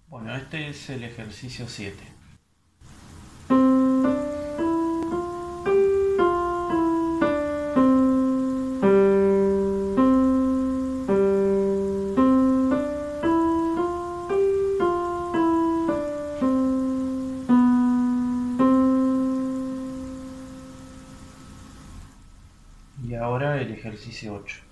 Bueno, este es el ejercicio 7. Y ahora el ejercicio 8.